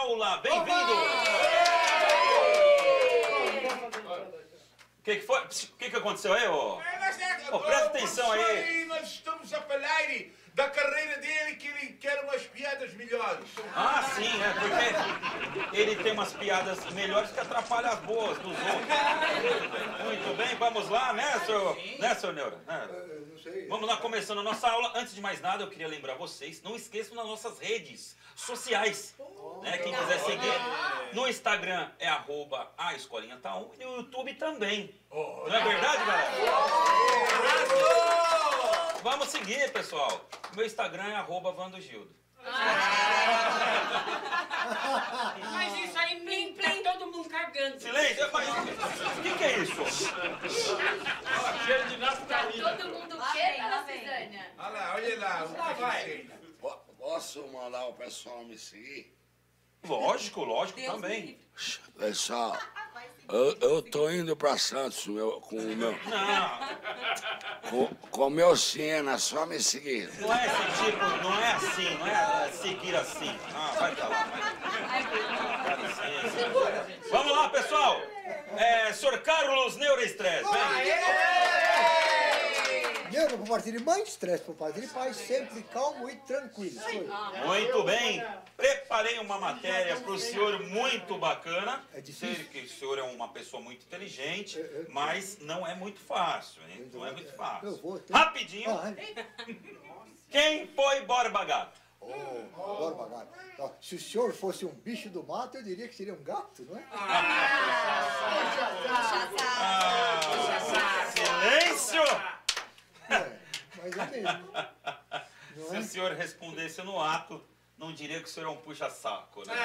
Paula, bem-vindo! O que foi? O que aconteceu aí, ô? Presta atenção aí. Nós estamos a falar da carreira dele, que ele quer umas piadas melhores. Ah, sim, é porque ele tem umas piadas melhores que atrapalham as boas dos outros. Muito bem, vamos lá, né, seu Neura? Não sei. Vamos lá, começando a nossa aula. Antes de mais nada, eu queria lembrar vocês, não esqueçam das nossas redes sociais. Né? Quem quiser seguir, no Instagram é @aescolinhata1 e no YouTube também. Não é verdade, galera? Vamos seguir, pessoal. Meu Instagram é @vandogildo. Mas isso aí, plim, plim, todo mundo cagando. Silêncio, mas o que é isso? Cheiro de naftalina. Todo mundo o quê, dona Cisânia? Olha lá, o que vai. Posso mandar o pessoal me seguir? Lógico, também. Pessoal, eu tô indo pra Santos com o meu... Não, Com o meu Siena, só me seguir. não é esse tipo, não é assim, não é seguir assim. Ah, vai pra lá, vai. Vamos lá, pessoal. Senhor Carlos Neuroestresse, vem. Neuro por parte de mãe, estresse por parte de pai, sempre calmo e tranquilo. Muito bem. Preparei uma matéria para o senhor muito bacana. É difícil. Sei que o senhor é uma pessoa muito inteligente, mas não é muito fácil, hein? Não é muito fácil. Rapidinho. Quem foi Borba Gato? Borba Gato. Se o senhor fosse um bicho do mato, eu diria que seria um gato, não é? Silêncio! Mais ou menos. Se o senhor respondesse no ato, não diria que o senhor é um puxa-saco, né?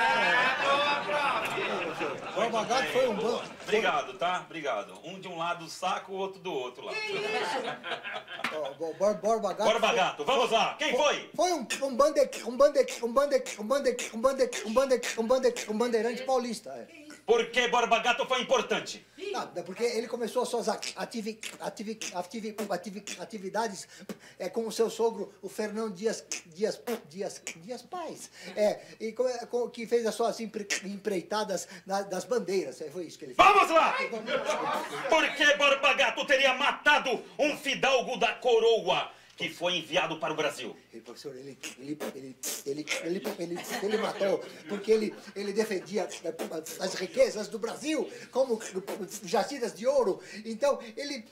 Borba Gato foi um bom. Obrigado, tá? Obrigado. Um de um lado do saco, o outro do outro lá. Borba Gato. Borba Gato, vamos lá. Quem foi? Foi um bandeirante paulista. Por que Borba Gato foi importante? Não, é porque ele começou suas atividades com o seu sogro, o Fernão Dias Paz. Que fez as suas empreitadas das bandeiras. Foi isso que ele fez. Vamos lá! Por que Borba Gato teria matado um fidalgo da coroa que foi enviado para o Brasil? Professor, ele matou porque ele defendia as riquezas do Brasil como jazidas de ouro. Então ele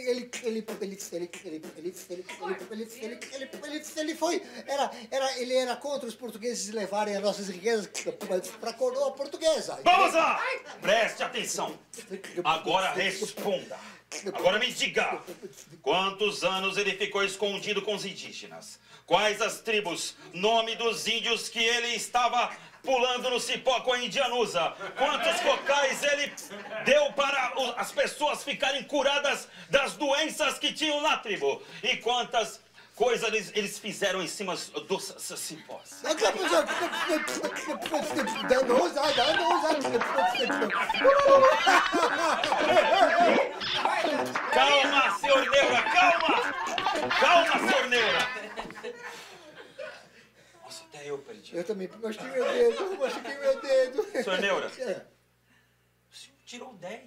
era contra os portugueses levarem as nossas riquezas para a coroa portuguesa. Vamos lá! Preste atenção. Agora responda. Agora me diga, quantos anos ele ficou escondido com os indígenas? Quais as tribos? Nome dos índios que ele estava pulando no cipó com a indianusa? Quantos cocais ele deu para as pessoas ficarem curadas das doenças que tinham na tribo? E quantas coisas eles fizeram em cima dos cipós? Calma, senhor Neura, calma! Calma, senhor Neura! Nossa, até eu perdi. Eu também machuquei meu dedo. Senhor Neura, o senhor tirou 10.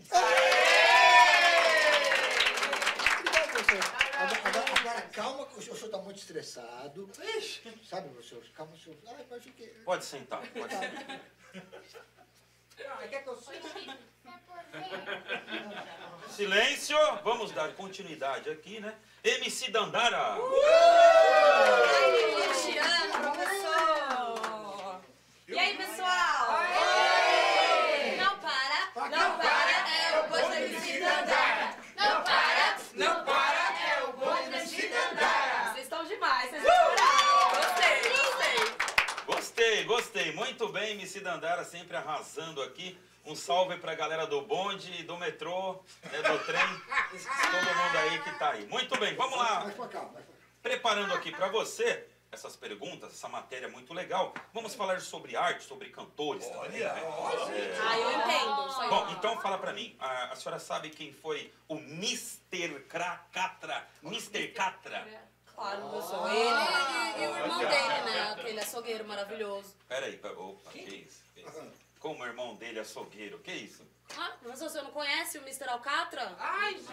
Obrigado, professor. Agora, calma, que o senhor está muito estressado. Sabe, professor? Calma, senhor. Ai, machuquei. Pode sentar, pode sentar. Quer que eu sente? Silêncio, vamos dar continuidade aqui, né? MC Dandara. Cristiano, professor. E aí, pessoal? Não para, é o bonde da MC Dandara. Não para, é o bonde da MC Dandara. Vocês estão demais, vocês estouraram. Gostei. Muito bem, MC Dandara sempre arrasando aqui. Um salve pra galera do bonde, do metrô, né, do trem, todo mundo aí que tá aí. Muito bem, vamos lá. Preparando aqui pra você essas perguntas, essa matéria muito legal. Vamos falar sobre arte, sobre cantores também. Né? Eu entendo. Bom, então fala pra mim, a senhora sabe quem foi o Mr. Catra? Mr. Catra? Claro, meu senhor. Ele e o irmão dele, né? Aquele açougueiro maravilhoso. Peraí, opa, que isso? Que isso? Como o irmão dele é açougueiro, que isso? Ah, mas você não conhece o Mr. Alcatra? Ai, gente.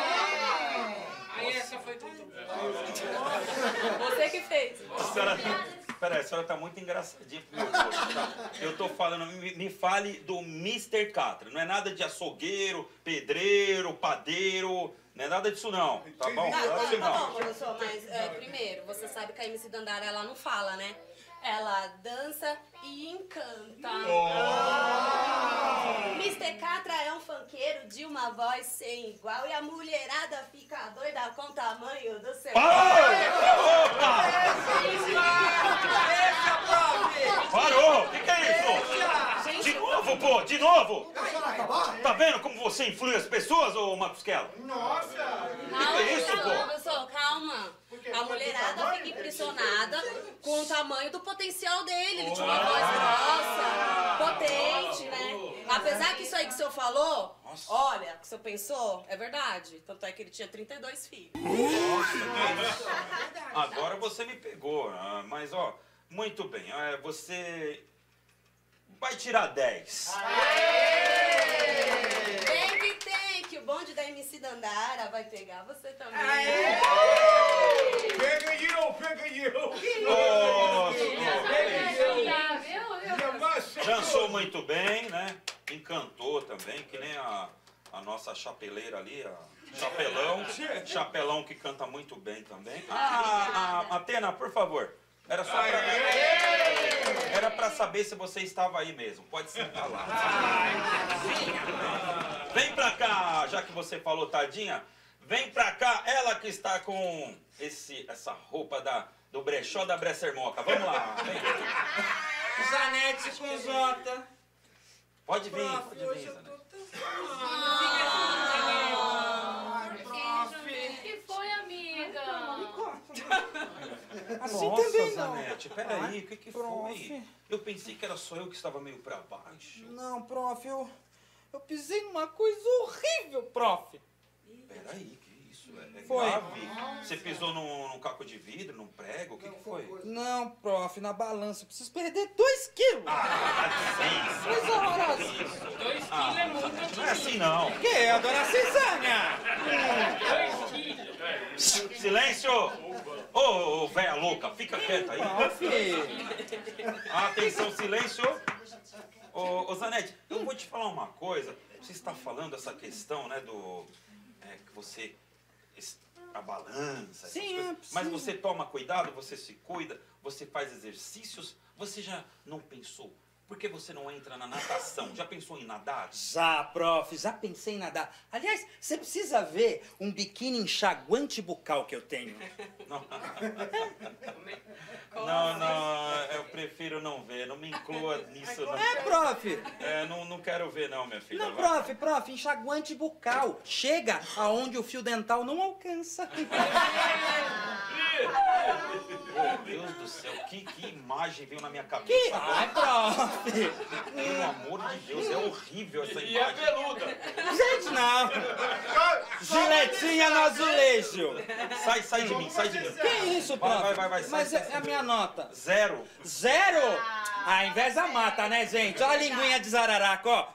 Aí essa foi tudo. Você que fez. Peraí, a senhora tá muito engraçadinha pro meu gosto, tá? Eu tô falando, me fale do Mr. Catra. Não é nada de açougueiro, pedreiro, padeiro, não é nada disso não, tá bom? Tá não. bom, professor, mas primeiro, você sabe que a MC Dandara, ela não fala, né? Ela dança e encanta. Mr. Catra é um funkeiro de uma voz sem igual e a mulherada fica doida com o tamanho do seu... Opa! Parou! O que é isso? De novo, pô! De novo! Tá vendo como você influi as pessoas, ô Marcosquela? Nossa! Calma, é isso, pô? professor, calma. A mulherada fica impressionada com o tamanho do potencial dele. Ele tinha uma voz grossa, potente, né? Apesar que isso aí que o senhor falou, olha, que o senhor pensou, é verdade. Tanto é que ele tinha 32 filhos. Agora você me pegou, mas ó, muito bem, você vai tirar 10. Bem que tem, que o bonde da MC Dandara vai pegar você também. Pega eu, pega eu! Dançou muito bem, né? Encantou também, que nem a nossa chapeleira ali, a Chapelão que canta muito bem também. Atena, por favor. Era só pra... Era pra saber se você estava aí mesmo. Pode sentar lá. Vem pra cá, já que você falou tadinha. Vem pra cá, ela que está com essa roupa do brechó da Bressermoca. Vamos lá, vem. Zanete com Jota. Pode vir, Prof, pode hoje vir, eu Zanete. tô tão... O que foi, amiga? Assim Nossa, também não. Zanete, peraí, o que foi? Eu pensei que era só eu que estava meio pra baixo. Não, prof, eu pisei numa coisa horrível, prof. Peraí, que isso? É Foi. grave? Você pisou num caco de vidro, num prego? O que foi? Não, prof, na balança. Eu preciso perder 2 quilos. Coisa horrorosa. 2 quilos é muito. Não é assim não. O quê? A dona Cisânia? 2 quilos. Silêncio! Ô, véia louca, fica quieta aí. Prof. Atenção, silêncio. Ô, Zanete, eu vou te falar uma coisa. Você está falando essa questão, né, que você... a balança, Sim, essas coisas. é Mas possível. você toma cuidado, você se cuida, você faz exercícios. Você já não pensou? Por que você não entra na natação? Já pensou em nadar? Já, prof, já pensei em nadar. Aliás, você precisa ver um biquíni enxaguante bucal que eu tenho. Não, eu prefiro não ver. Não me inclua nisso. Não, Prof. não quero ver não, minha filha. Não, Vai. prof, enxaguante bucal. Chega aonde o fio dental não alcança. Meu Deus do céu, que imagem veio na minha cabeça. Ai, prof. Pelo amor de Deus, é horrível essa E é imagem. peluda. Gente, não. Giletinha no azulejo. Sai de mim, sai de mim. Que isso, prof? Vai, sai, Mas sai, é sai. a minha nota. 0. 0? A inveja mata, né, gente? Olha a linguinha de zararaca, ó.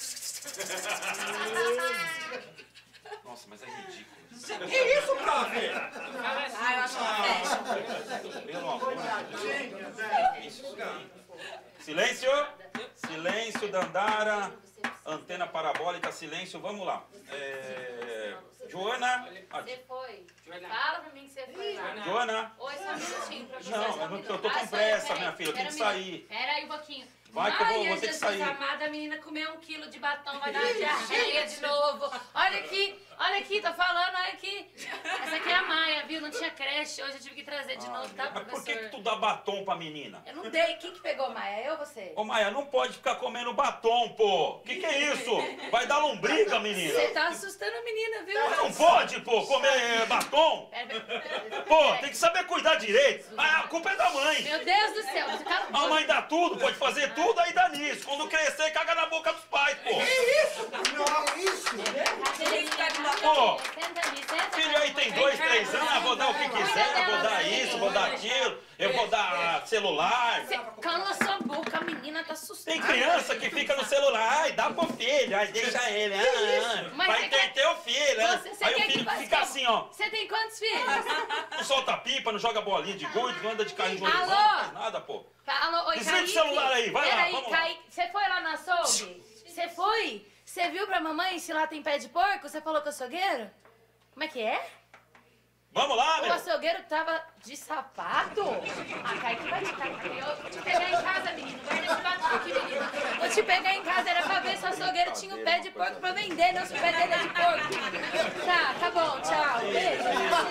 Nossa, mas é ridículo. Que isso, prof? Ah, eu acho uma festa. Pelo amor de Deus. Isso aí. Silêncio! Silêncio, Dandara. Antena parabólica, silêncio. Vamos lá. Joana. Você foi. Fala pra mim que você foi lá. Joana. Oi, só um minutinho pra você. Não, só um eu minuto. tô com pressa, minha filha. Eu tenho que sair. Pera aí um pouquinho. Vai que eu vou ter que Jesus sair. amada, a menina comeu 1 quilo de batom, vai dar uma diarreia de novo. Olha aqui, tô falando, olha aqui. Essa aqui é a Maia, viu? Não tinha creche, hoje eu tive que trazer de novo, tá, Mas professor? por que tu dá batom pra menina? Eu não dei. Quem que pegou, Maia? Eu ou você? Ô, Maia, não pode ficar comendo batom, pô. Que é isso? Vai dar lombriga, menina. Você tá assustando a menina, viu? Não pode, pô, comer batom. Pô, tem que saber cuidar direito. A culpa é da mãe. Meu Deus do céu, você tá... A mãe dá tudo, pode fazer tudo, aí dá nisso. Quando crescer, caga na boca dos pais, pô. Ele tá de Pô, Senta ali, senta. filho aí tem 2, 3 anos, vou dar o que quiser, eu vou dar isso, vou dar aquilo, eu vou dar celular. Cala sua boca, a menina tá assustada. Tem criança que fica no celular, ai, dá pro filho, ai, deixa ele, vai ter o filho, aí o filho fica assim, ó. Você tem quantos filhos? Não solta pipa, não joga bolinha de gude, não anda de carrinho de rolimão, não faz nada, pô. Alô, oi, Desliga o celular aí, vai lá, vamos lá. Kaique, você foi lá na açougue? Você foi? Você viu pra mamãe se lá tem pé de porco? Você falou com o açougueiro? Como é que é? Vamos lá, O meu. açougueiro tava de sapato? A Kaique vai te cair. Eu vou te pegar em casa, menino. Guarda esse batuque, menino. Vou te pegar em casa. Era pra ver se o açougueiro tinha o pé de porco pra vender, não se o pé dele é de porco. Tá bom, tchau. Beijo.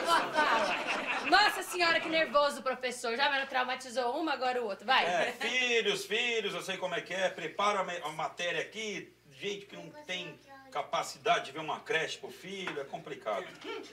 Fala. Nossa senhora, que nervoso o professor. Já me traumatizou uma, agora o outro. Vai. Filhos, eu sei como é que é. Prepara a matéria aqui. Gente que não tem capacidade de ver uma creche pro filho, é complicado.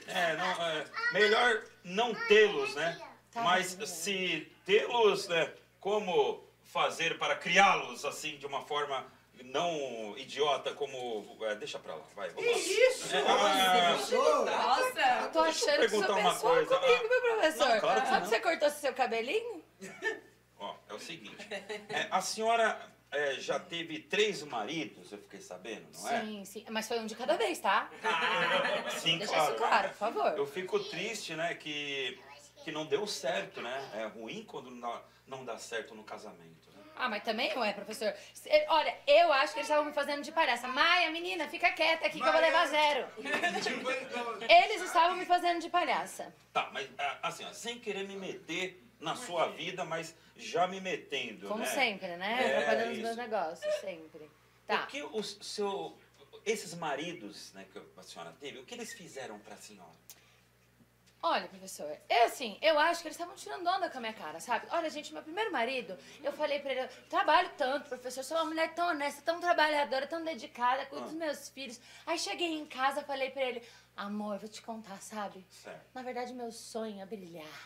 Melhor não tê-los, né? Mas se tê-los, né, como fazer para criá-los, assim, de uma forma não idiota, como... deixa pra lá, vai, vamos lá. Nossa! Eu tô achando que você perguntar uma pensou coisa. comigo, meu professor. Não, claro que Sabe não. que você cortou seu cabelinho? Ó, é o seguinte, a senhora já teve 3 maridos, eu fiquei sabendo, não é? Sim. Mas foi um de cada vez, tá? Sim, Deixa claro. isso claro, por favor. Eu fico triste, né, que não deu certo, né? É ruim quando não dá certo no casamento, né? Ah, mas também não é, professor. Olha, eu acho que eles estavam me fazendo de palhaça. Maia, menina, fica quieta aqui que eu vou levar 0. Eles estavam me fazendo de palhaça. Tá, mas assim, ó, sem querer me meter na sua vida, mas já me metendo, Como né? sempre, né? Atrapalhando os isso. meus negócios, sempre. Tá. O que esses maridos, né, que a senhora teve, o que eles fizeram pra senhora? Olha, professor, eu acho que eles estavam tirando onda com a minha cara, sabe? Olha, gente, meu primeiro marido, eu falei pra ele, eu trabalho tanto, professor, sou uma mulher tão honesta, tão trabalhadora, tão dedicada, cuido dos meus filhos. Aí cheguei em casa, falei pra ele, amor, vou te contar, sabe? Certo. Na verdade, meu sonho é brilhar.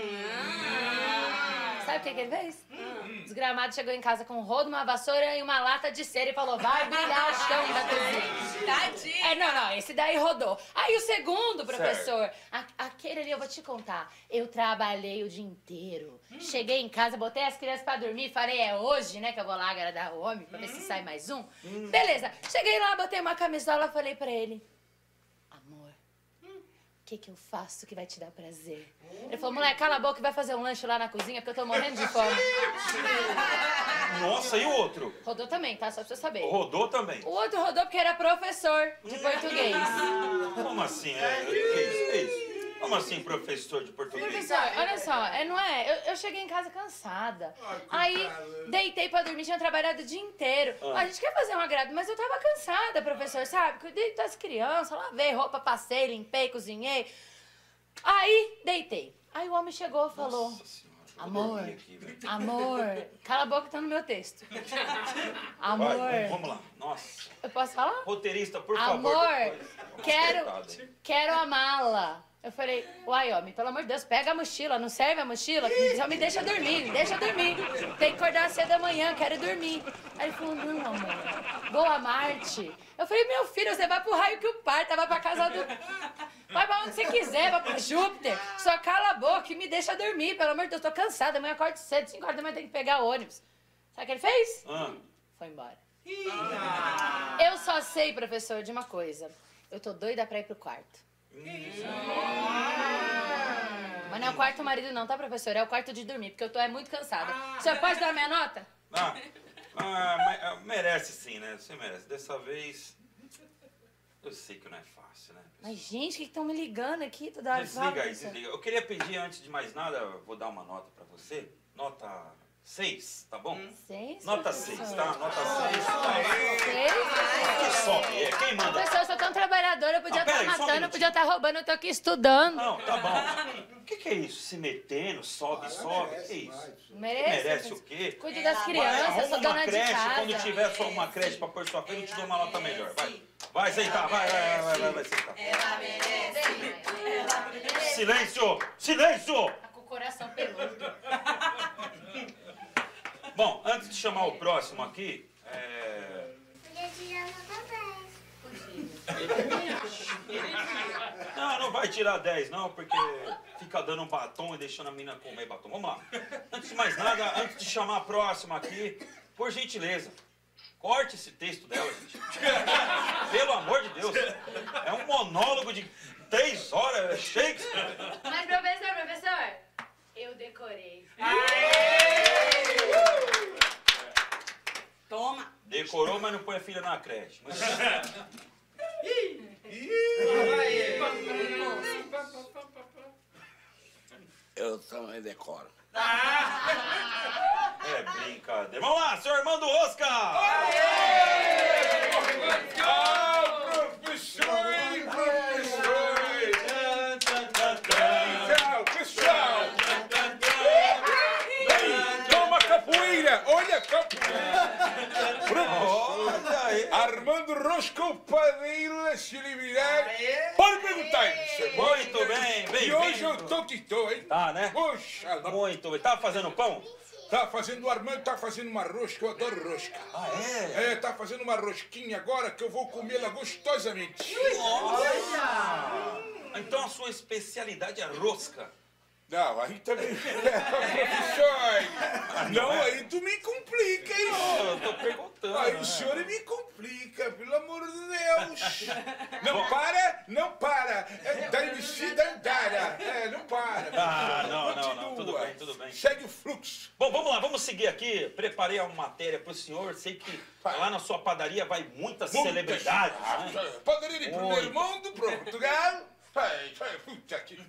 Sabe o que ele fez? Desgramado chegou em casa com um rodo, uma vassoura e uma lata de cera e falou, vai brilhar o chão da cozinha. Tadinha! Não, esse daí rodou. Aí o segundo, professor, aquele ali eu vou te contar. Eu trabalhei o dia inteiro. Cheguei em casa, botei as crianças pra dormir, falei, é hoje, né, que eu vou lá agradar o homem, pra ver se sai mais um. Beleza, cheguei lá, botei uma camisola, falei pra ele, amor, o que eu faço que vai te dar prazer? Ele falou, moleque, cala a boca e vai fazer um lanche lá na cozinha, porque eu tô morrendo de fome. Nossa, e o outro? Rodou também, tá? Só pra você saber. Rodou também? O outro rodou porque era professor de português. Como assim? Que isso? Como assim, professor de português? Professor, olha só, não é? Eu cheguei em casa cansada. Aí, deitei pra dormir, tinha trabalhado o dia inteiro. A gente quer fazer um agrado, mas eu tava cansada, professor, sabe? Cuidei das crianças, lavei roupa, passei, limpei, cozinhei. Aí, deitei. Aí o homem chegou e falou... Nossa senhora, eu vou Amor, dormir aqui, velho. amor, cala a boca que tá no meu texto. Amor, Vai, vamos lá. Nossa. eu posso falar? Roteirista, por favor. Amor, depois. quero a mala. Eu falei, uai, homem, pelo amor de Deus, pega a mochila, não serve a mochila? Só me deixa dormir, me deixa dormir. Tem que acordar cedo da manhã, quero dormir. Aí ele falou, não, amor, vou a Marte. Eu falei, meu filho, você vai pro raio que o parta, vai pra casa do... Vai pra onde você quiser, vai pra Júpiter. Só cala a boca e me deixa dormir, pelo amor de Deus, tô cansada, amanhã eu acordo cedo, 5 horas da manhã tem que pegar ônibus. Sabe o que ele fez? Foi embora. Eu só sei, professor, de uma coisa. Eu tô doida pra ir pro quarto. Mas não é o quarto do marido não, tá, professor? É o quarto de dormir, porque eu tô muito cansada. O senhor pode dar minha nota? Merece sim, né? Você merece. Dessa vez, eu sei que não é fácil, né? Mas, gente, o que estão me ligando aqui toda hora? Desliga aí, desliga. Eu queria pedir, antes de mais nada, eu vou dar uma nota pra você. Nota 6, tá bom? 6? Nota 6, tá? Nota 6. 6? Que sobe? Quem manda? Professor, eu sou tão trabalhadora, eu podia pera estar aí, só um matando, eu minutinho. podia estar roubando, eu tô aqui estudando. Não, tá bom. O que é isso? Se metendo, sobe, sobe? O que é isso? Merece o quê? Cuide das Vai, crianças, arruma sou uma dona de creche, casa. quando tiver só uma creche pra pôr sua frente, eu te dou uma nota melhor. Vai sentar, vai sentar. Ela merece. Silêncio! Silêncio! Tá com o coração peludo. Bom, antes de chamar o próximo aqui, Podia tirar nota 10. Não não vai tirar 10, não, porque fica dando um batom e deixando a menina comer batom. Vamos lá. Antes de mais nada, antes de chamar a próxima aqui, por gentileza, corte esse texto dela, gente. Pelo amor de Deus. É um monólogo de 3 horas, é Shakespeare. Mas, professor, eu decorei. Toma. Decorou, mas não põe a filha na creche. Mas... Eu também decoro. É brincadeira. Vamos lá, seu Armando Rosca! Pessoal! Toma capoeira! Olha, capoeira! Olha aí. Armando Rosca, o padeiro da celebridade. Pode perguntar, professor. Muito bem, E hoje eu bem-vindo. tô que tô, hein? Tá, né? Poxa, Muito bem. Tá fazendo pão? tá fazendo, o Armando tá fazendo uma rosca, eu adoro rosca. Ah, é? É, tá fazendo uma rosquinha agora que eu vou comê-la gostosamente. Olha! Então a sua especialidade é rosca. Não, aí também. Professor! Não, aí tu me complica, hein? Eu tô perguntando. Aí né? o senhor me complica, pelo amor de Deus! Não para, não para! É da-se dandara! É, não para! Ah, professor. não, tudo Continua. bem, tudo bem. Segue o fluxo. Bom, vamos lá, vamos seguir aqui. Preparei uma matéria pro senhor. Sei que lá na sua padaria vai muitas celebridades, né? Padaria de primeiro Oi. mundo, Portugal. Puta que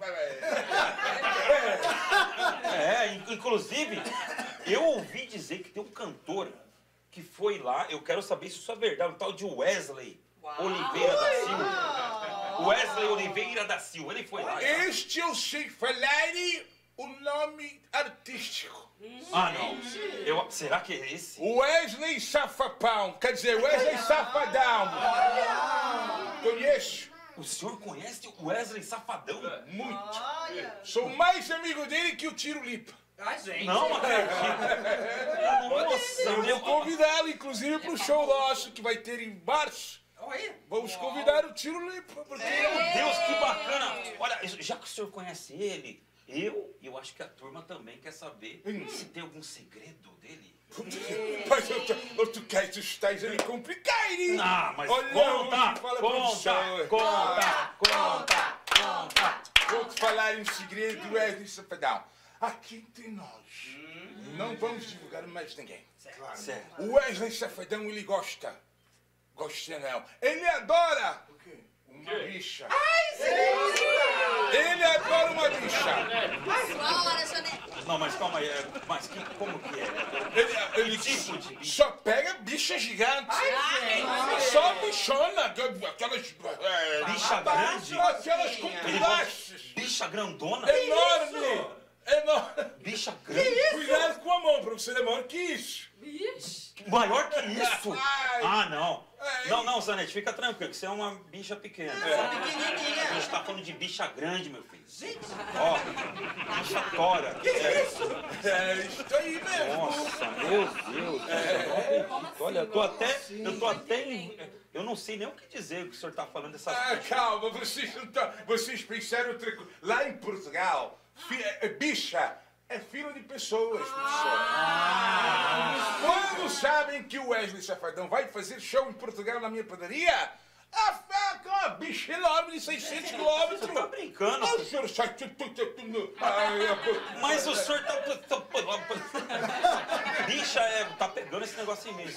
Inclusive, eu ouvi dizer que tem um cantor que foi lá, eu quero saber se isso é verdade, um tal de Wesley Oliveira da Silva. Wesley Oliveira da Silva, ele foi lá. Este eu sei falar o nome artístico. Ah, não. Será que é esse? Wesley Safapão, quer dizer, Wesley Safadão. Conheço? O senhor conhece o Wesley Safadão? Muito. Sou mais amigo dele que o Tiro Lipa. Não acredito. Nossa, Eu vou convidá-lo, inclusive, pro show nosso que vai ter em março. Vamos convidar o Tiro Lipa. Porque... Meu Deus, que bacana. Olha, já que o senhor conhece ele, eu acho que a turma também quer saber se tem algum segredo dele. Mas tu queres, tu estás a me complicar, hein? Ah, mas Olha, conta. Vou te falar um segredo do Wesley Safadão. Aqui entre nós, não vamos divulgar mais ninguém. Certo. O Wesley Safadão, ele gosta. Gosta não. Ele adora uma bicha. Ele adora uma bicha. Bora, Janete. Não, mas calma aí. Como que é? Ele tipo de bicha? só pega bicha gigante. Só bichona. Aquelas... Bicha grande? Aquelas Ele compridas. Bicha grandona? Enorme. Enorme. Bicha grande? Cuidado com a mão, pra você é maior que isso. Maior que isso? Ai. Ah, não. Ai. Não, Zanetti, fica tranquilo, que você é uma bicha pequena. Pequenininha. A gente tá falando de bicha grande, meu filho. Ó, bicha tora. É isso. É isso aí mesmo. Nossa, meu Deus. Olha, eu tô até eu não sei nem o que dizer o que o senhor tá falando dessas coisas. Calma, vocês pensaram outra coisa. Lá em Portugal, bicha é filho de pessoas, professor. Quando sabem que o Wesley Safadão vai fazer show em Portugal na minha padaria, uma bicha enorme de 600 quilômetros. Você tá brincando? O senhor sai... Mas o senhor tá... Bicha, tá pegando esse negócio em mim.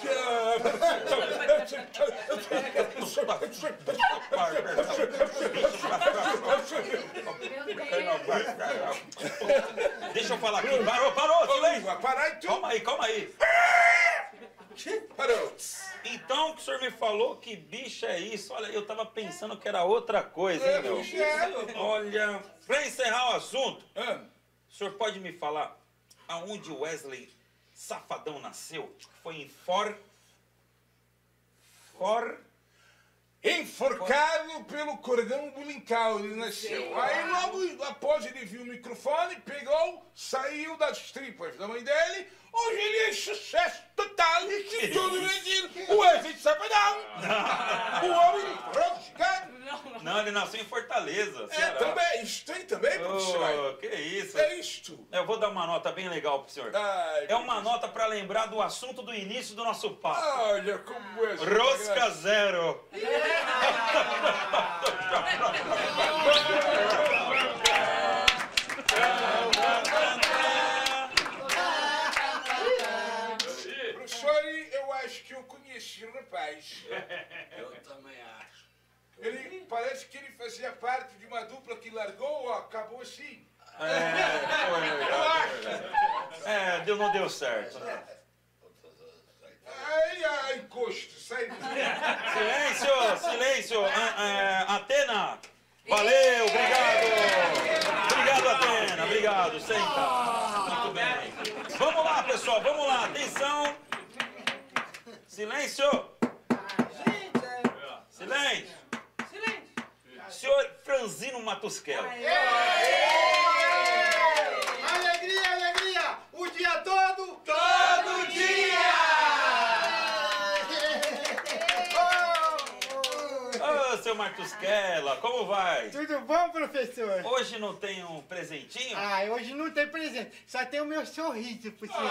Deixa eu falar aqui. Parou, silêncio. Calma aí. Parou. Então, o que o senhor me falou que bicha é isso? Olha, eu tava pensando que era outra coisa, hein, meu? Olha, pra encerrar o assunto, o senhor pode me falar aonde o Wesley Safadão nasceu? Foi em Enforcado pelo cordão umbilical, ele nasceu. Aí logo após ele viu o microfone, pegou, saiu das tripas da mãe dele, Hoje ele é sucesso total em todo o Brasil. O Wesley Safadão. O homem praticado. Não, ele nasceu em Fortaleza. Ceará. Também. Isso tem também, professor. Que isso. É isto. Eu vou dar uma nota bem legal pro senhor. Ai, É uma nota pra lembrar do assunto do início do nosso papo. olha como é. Rosca zero. Professor, eu acho que eu conheci o rapaz. Eu também acho. Ele parece que ele fazia parte de uma dupla que largou ou acabou assim. Não deu certo. Ai, encosto, sai daí. Silêncio. Atena. Valeu, obrigado. Obrigado, Atena. Obrigado. Senta. Muito bem. Vamos lá, pessoal. Vamos lá. Atenção. Silêncio. Silêncio. Senhor Franzino Matusquela. Alegria! O dia todo? Todo dia! Ô, seu Matusquela, como vai? Tudo bom, professor? Hoje não tem um presentinho? Hoje não tem presente, só tem o meu sorriso pro senhor.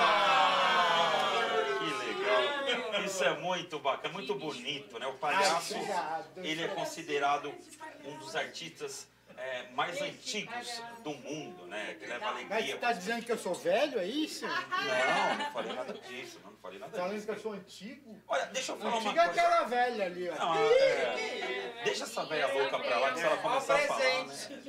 Que legal. Isso é muito bacana, muito bonito, né? O palhaço, ele é considerado um dos artistas mais antigos do mundo, né? Que leva Mas alegria. você tá dizendo que eu sou velho, é isso? Não falei nada disso, não falei nada Falando disso. que eu sou antigo? Olha, deixa eu falar uma Antigo é coisa. aquela velha ali, ó. Não, deixa essa velha louca pra lá, que se ela começar a falar,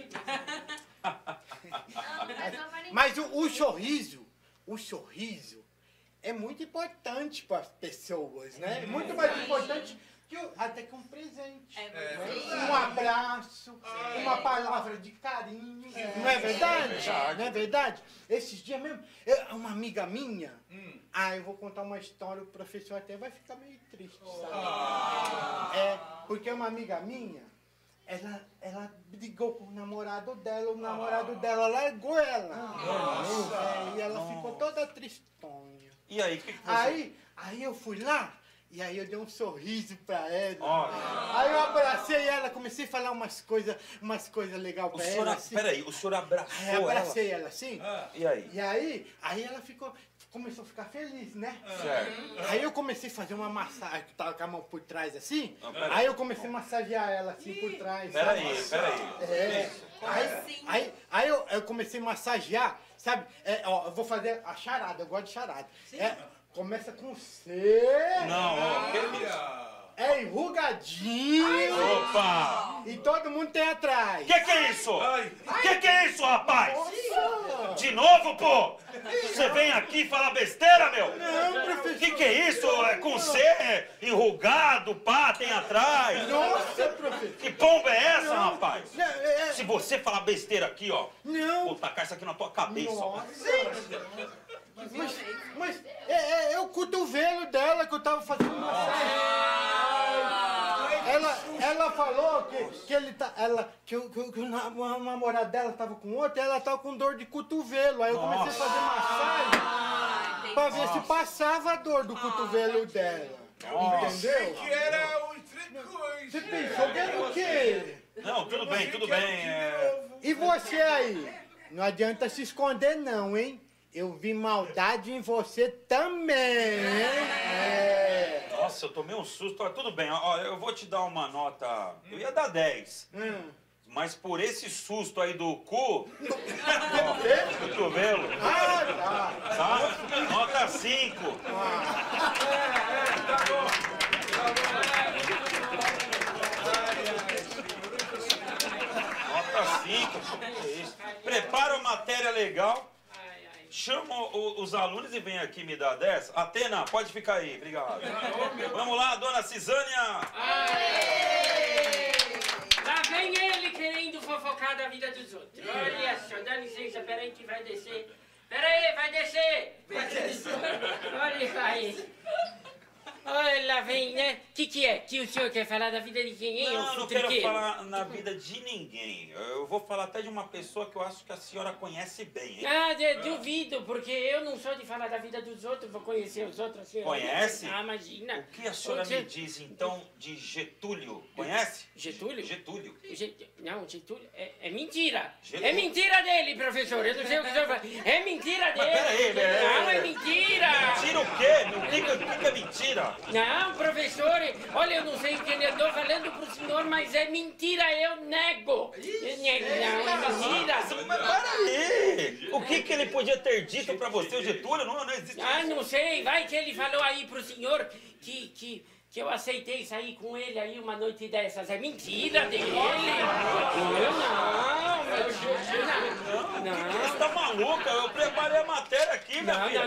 né? Mas o sorriso é muito importante para as pessoas, né? Muito mais importante que até que um presente. Um abraço, uma palavra de carinho. Não é verdade? Não é verdade? Esses dias mesmo, uma amiga minha, eu vou contar uma história, o professor até vai ficar meio triste, sabe? Porque uma amiga minha, ela brigou com o namorado dela largou ela. E ela ficou toda tristonha. E aí, o que você... Aí eu fui lá, e aí eu dei um sorriso pra ela. Olha. Aí eu abracei ela, comecei a falar umas coisas legais pra ela. Assim. Peraí, o senhor abraçou Aí eu abracei ela assim. E aí? E aí ela começou a ficar feliz, né? Certo. Aí eu comecei a fazer uma massagem, que tava com a mão por trás assim. Peraí. Aí eu comecei a massagear ela assim por trás. Peraí. Aí eu comecei a massagear, sabe? Eu vou fazer a charada, eu gosto de charada. Começa com C. Não, que isso? É enrugadinho. Opa! E todo mundo tem atrás. Que é isso? Que é isso, rapaz? De novo, pô? Você vem aqui falar besteira, meu? Não, professor. Que é isso? É com C, enrugado, pá, tem atrás. Nossa, professor. Que pomba é essa, rapaz? Não, Se você falar besteira aqui, ó, Não. vou tacar isso aqui na tua cabeça. Ó. Mas é o cotovelo dela que eu tava fazendo massagem. Ela falou que o namorado dela tava com outro e ela tava com dor de cotovelo. Aí eu comecei a fazer massagem pra ver se passava a dor do cotovelo dela. Entendeu? Que era outra coisa. Você pensou que era o quê? Não, tudo bem. E você aí? Não adianta se esconder não, hein? Eu vi maldade em você também, hein? Nossa, eu tomei um susto. Olha, tudo bem, ó, eu vou te dar uma nota... Eu ia dar 10. Mas por esse susto aí do cu... cotovelo. Tá? Nota 5. Nota 5. Que isso? Prepara uma matéria legal. Chama os alunos e vem aqui me dar 10. Atena, pode ficar aí, obrigado. Vamos lá, dona Cisânia. Lá vem ele querendo fofocar da vida dos outros. Olha só, dá licença, peraí que vai descer. Peraí, vai descer. Olha aí. Olha, lá vem, né? que é? Que o senhor quer falar da vida de quem, hein? Não, não quero falar na vida de ninguém. Eu vou falar até de uma pessoa que eu acho que a senhora conhece bem, hein? Ah, duvido, porque eu não sou de falar da vida dos outros, vou conhecer os outros. Assim, Conhece? Ah, imagina. O que a senhora me diz, então, de Getúlio? Conhece? Getúlio? Getúlio. Não, Getúlio é mentira. Getúlio. É mentira dele, professor. Eu não sei o que o senhor fala. É mentira dele. Mas peraí, Não, é mentira. Mentira o quê? O que é mentira? Não, professor, olha, eu não sei o que ele andou falando pro senhor, mas é mentira, eu nego. Não, é mentira. Mas peraí! O que ele podia ter dito pra você, o Getúlio? Não existe Ah, isso. não sei, vai que ele falou aí pro senhor que eu aceitei sair com ele aí uma noite dessas. É mentira dele. Não. Você tá maluca? Eu preparei a matéria aqui, minha filha.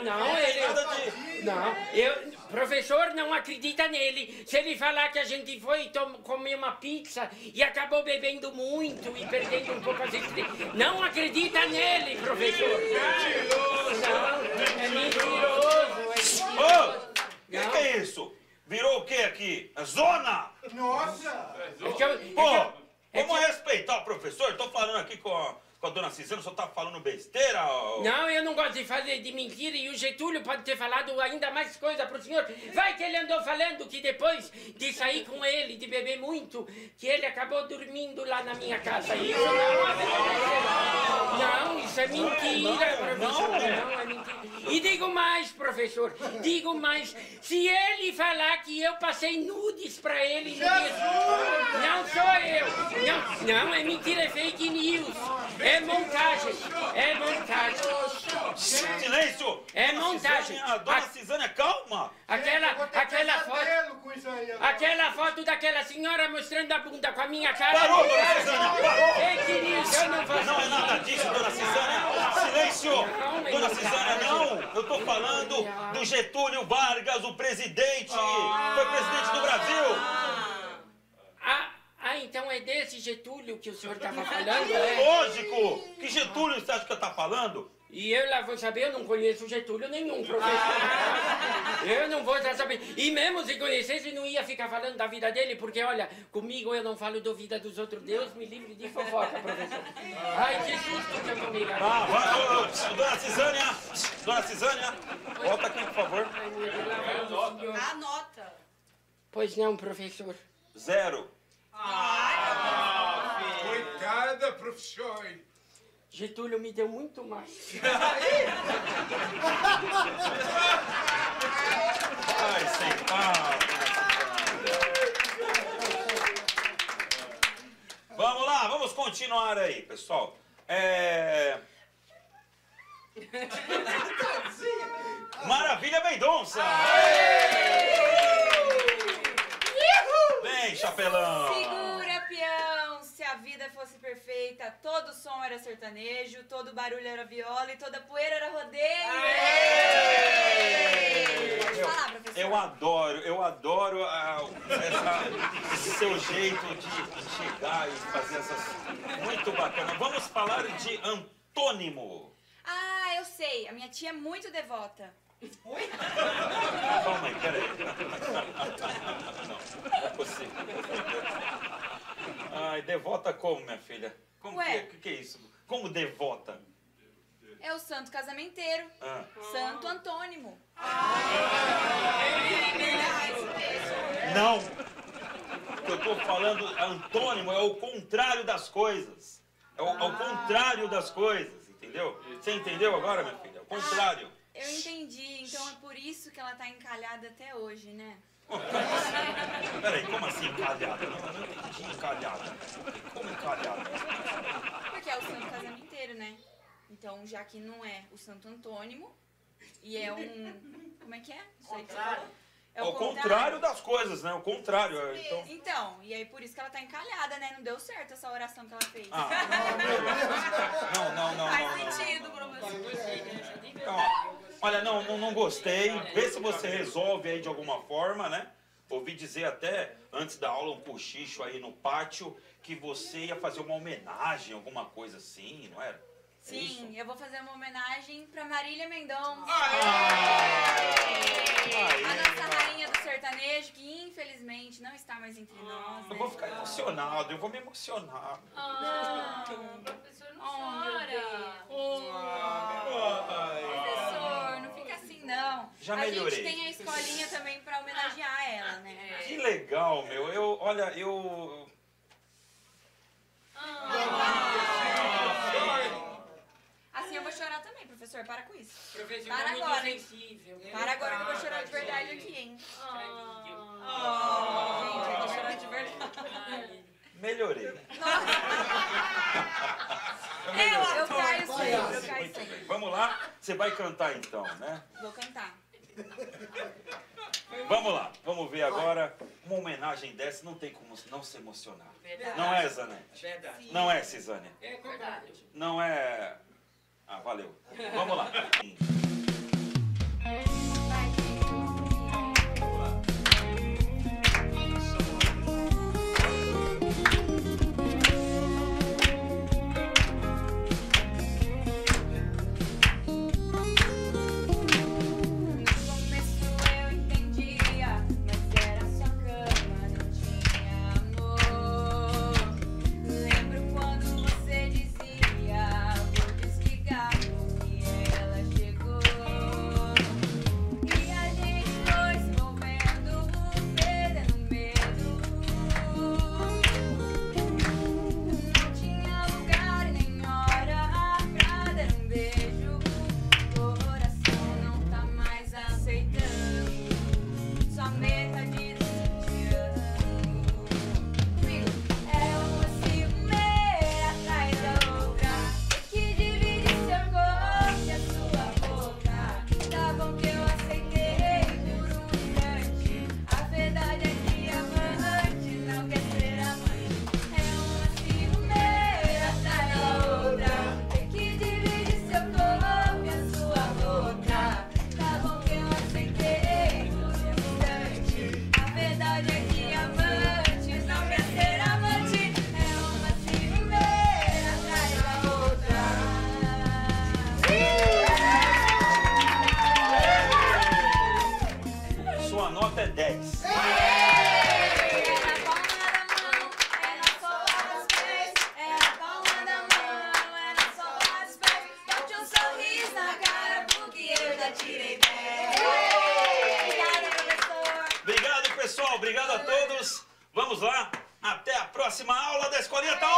Professor não acredita nele. Se ele falar que a gente foi comer uma pizza e acabou bebendo muito e perdendo um pouco as estrelas, não acredita nele, professor. Não, é mentiroso. Ô, que é isso? Virou o que aqui? A zona? Nossa! Vamos respeitar o professor. Eu tô falando aqui com a dona Cisana, o senhor tá falando besteira? Não, eu não gosto de fazer de mentira e o Getúlio pode ter falado ainda mais coisa pro senhor. Vai que ele andou falando que depois de sair com ele, de beber muito, que ele acabou dormindo lá na minha casa. Isso não aconteceu. Não, isso é mentira, professor. Não, é mentira. E digo mais, professor, se ele falar que eu passei nudes pra ele, não sou eu. Não, é mentira, é fake news. É montagem. Silêncio! É montagem. Dona Cisânia, calma! Aquela foto daquela senhora mostrando a bunda com a minha cara. Parou, dona Cisânia, parou! Fake news, eu não faço. Não é nada disso, dona Cisânia! Silêncio! Dona Cisânia, não! Eu tô falando do Getúlio Vargas, o presidente! Foi presidente do Brasil! Então é desse Getúlio que o senhor estava falando, é? Lógico! Que Getúlio você acha que eu tá falando? E eu lá vou saber, eu não conheço Getúlio nenhum, professor. Eu não vou saber. E mesmo se conhecesse, não ia ficar falando da vida dele, porque, olha, comigo eu não falo da vida dos outros. Deus me livre de fofoca, professor. Ai, que susto que eu tomei. Dona Cisânia, volta aqui, por favor. Anota. Pois não, professor. 0. Coitada, professor. Getúlio me deu muito mais. Vai sentar. Vamos lá, vamos continuar aí, pessoal. Maravilha Mendonça! Vem, chapelão! Segura, peão! Se a vida fosse perfeita, todo som era sertanejo, todo barulho era viola e toda poeira era rodeio! Pode falar, professor. Eu adoro esse seu jeito de chegar e fazer essas... Muito bacana. Vamos falar de antônimo. Ah, eu sei. A minha tia é muito devota. Oi? Calma aí, peraí. Não é possível. Ai, devota como, minha filha? Como que é isso? Como devota? É o santo casamenteiro. Santo Antônimo. Não! O que eu tô falando, antônimo, é o contrário das coisas. É o contrário das coisas, entendeu? Você entendeu agora, minha filha? É o contrário. Eu entendi, então é por isso que ela tá encalhada até hoje, né? Como assim? Peraí, como assim encalhada? Não entendi encalhada. Como encalhada? Porque é o santo casamenteiro, né? Então, já que não é o Santo Antônimo, e é um... Como é que é? Isso aí que você falou? É o contrário das coisas, né? O contrário. Então, e aí por isso que ela tá encalhada, né? Não deu certo essa oração que ela fez. Não. Faz sentido, professor. Então, olha, não gostei. Vê se você resolve aí de alguma forma, né? Ouvi dizer até, antes da aula, um cochicho aí no pátio, que você ia fazer uma homenagem, alguma coisa assim, não era? Sim, eu vou fazer uma homenagem pra Marília Mendonça. A nossa rainha do sertanejo, que infelizmente não está mais entre nós, né? Eu vou ficar emocionado, eu vou me emocionar. Professor, não chora. Professor, não fica assim, não. Já A melhorei. gente tem a escolinha também pra homenagear ela, né? Que legal, meu. Olha, Assim eu vou chorar também, professor. Para com isso. Professor, Para muito agora, hein? sensível. Para agora que eu vou chorar de verdade aqui, hein? Gente, eu vou chorar de verdade. melhorei. Eu caio sempre, eu caio Muito sempre. bem. Vamos lá? Você vai cantar então, né? Vou cantar. Vamos lá. Vamos ver agora. Uma homenagem dessa não tem como não se emocionar. Verdade. Não é, Zanete? Verdade. Não é, Cisânia? É verdade. Não é... Ah, valeu. Vamos lá. Sua nota é 10. Obrigado, pessoal. Obrigado a todos. Vamos lá. Até a próxima aula da Escolinha Tá